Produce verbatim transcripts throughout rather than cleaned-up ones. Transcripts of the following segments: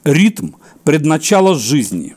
Ритм – предначало жизни.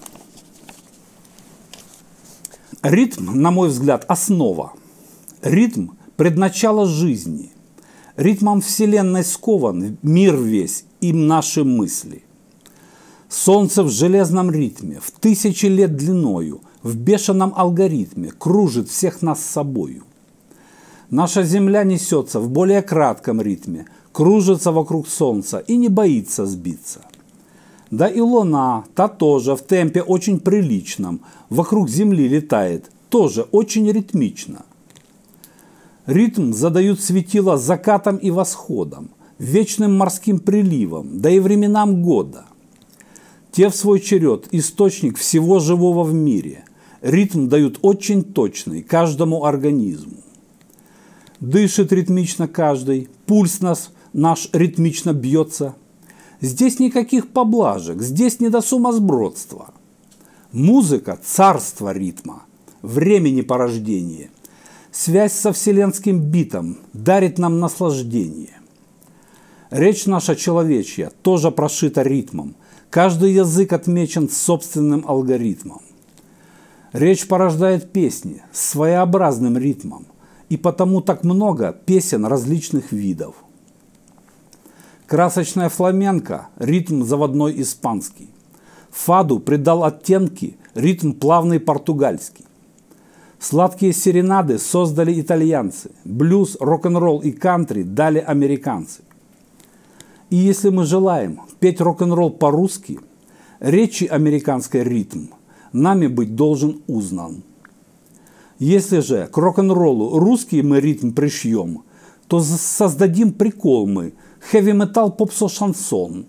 Ритм, на мой взгляд, основа. Ритм – предначало жизни. Ритмом Вселенной скован мир весь, им наши мысли. Солнце в железном ритме, в тысячи лет длиною, в бешеном алгоритме кружит всех нас с собою. Наша Земля несется в более кратком ритме, кружится вокруг Солнца и не боится сбиться. Да и Луна, та тоже в темпе очень приличном, вокруг Земли летает, тоже очень ритмично. Ритм задают светила закатом и восходом, вечным морским приливом, да и временам года. Те в свой черед источник всего живого в мире. Ритм дают очень точный каждому организму. Дышит ритмично каждый, пульс нас, наш ритмично бьется. Здесь никаких поблажек, здесь не до сумасбродства. Музыка – царство ритма, времени порождение. Связь со вселенским битом дарит нам наслаждение. Речь наша человечья тоже прошита ритмом. Каждый язык отмечен собственным алгоритмом. Речь порождает песни с своеобразным ритмом, и потому так много песен различных видов. Красочная фламенко – ритм заводной испанский. Фаду придал оттенки ритм плавный португальский. Сладкие серенады создали итальянцы, блюз, рок-н-ролл и кантри дали американцы. И если мы желаем петь рок-н-ролл по-русски, речи американской ритм нами быть должен узнан. Если же к рок-н-роллу русский мы ритм пришьем, то создадим прикол мы – хэви-метал, попсо-шансон.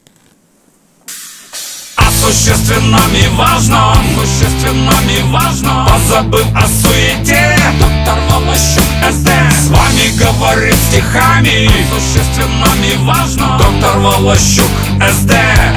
А существенном и важном, существенном и важном, позабыв о суете, доктор Волощук эс дэ с вами говорит стихами. Существенном и важном, доктор Волощук эс дэ.